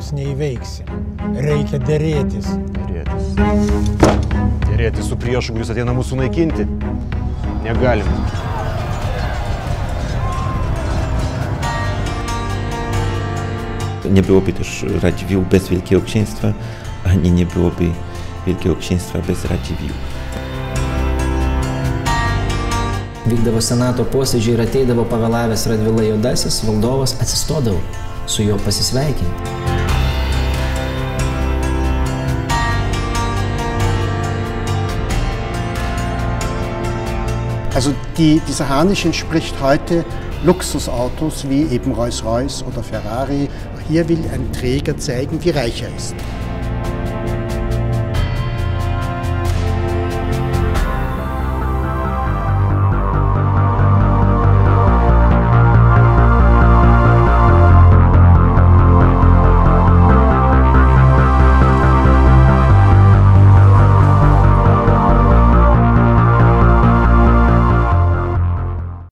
valios neįveiksi. Reikia derėtis. Derėtis su priešu, kuris ateina mūsų naikinti. Negalime. Nie byłoby też Radziwiłł bez Wielkiego Księstwa, ani nie byłoby Wielkiego Księstwa bez Radziwiłł. Vykdavo senato posėdžiai ir ateidavo pavėlavęs Radvila Juodasis, valdovas atsistodavo su juo pasisveikinti. Also dieser Harnisch entspricht heute Luxusautos wie eben Rolls-Royce oder Ferrari. Hier will ein Träger zeigen, wie reich er ist.